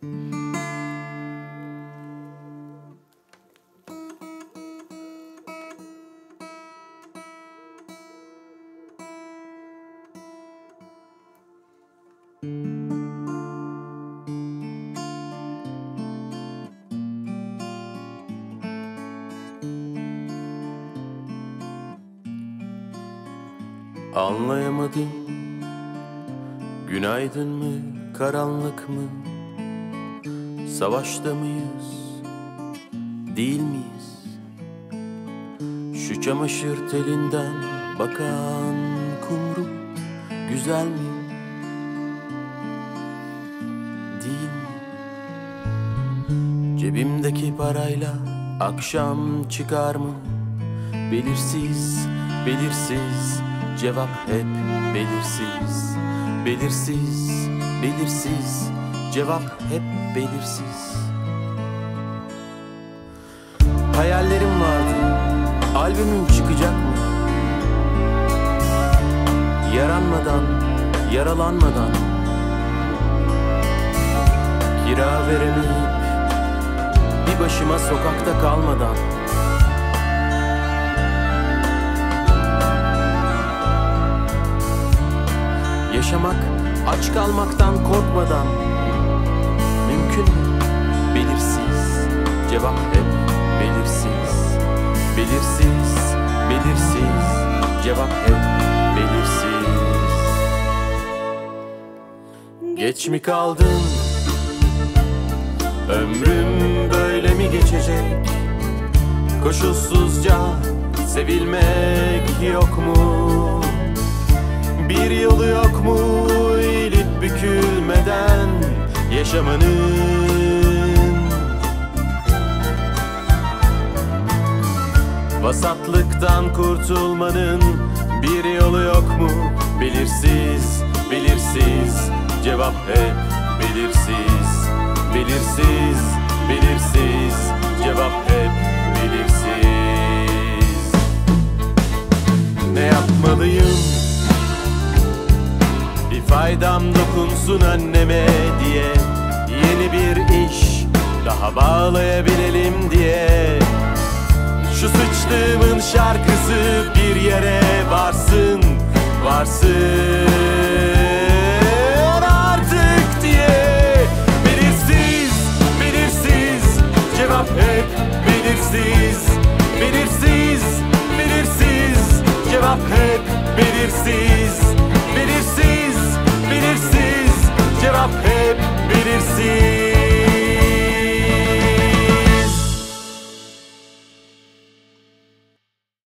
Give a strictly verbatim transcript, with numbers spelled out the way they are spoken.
Anlayamadım, günaydın mı, karanlık mı? Savaşta mıyız, değil miyiz? Şu çamaşır telinden bakan kumru güzel mi, değil mi? Cebimdeki parayla akşam çıkar mı? Belirsiz, belirsiz, cevap hep belirsiz. Belirsiz, belirsiz, cevap hep belirsiz. Hayallerim vardı, albümüm çıkacak mı? Yaranmadan, yaralanmadan, kira veremeyip bir başıma sokakta kalmadan. Yaşamak, aç kalmaktan korkmadan mümkün mü? Belirsiz, cevap hep belirsiz. Belirsiz, belirsiz, cevap hep belirsiz. Geç mi kaldım? Ömrüm böyle mi geçecek? Koşulsuzca sevilmek yok mu? Bir yolu yok mu eğilip bükülmeden yaşamanın? Vasatlıktan kurtulmanın bir yolu yok mu? Belirsiz, belirsiz, cevap hep belirsiz. Belirsiz, belirsiz, cevap hep belirsiz. Ne yapmalıyım? Bir faydam dokunsun anneme diye, yeni bir iş daha bağlayabilelim diye. Şu sıçtığımın şarkısı bir yere varsın, varsın artık diye. Belirsiz, belirsiz, cevap hep belirsiz. Belirsiz, belirsiz, cevap hep belirsiz. Belirsiz, belirsiz, cevap hep belirsiz.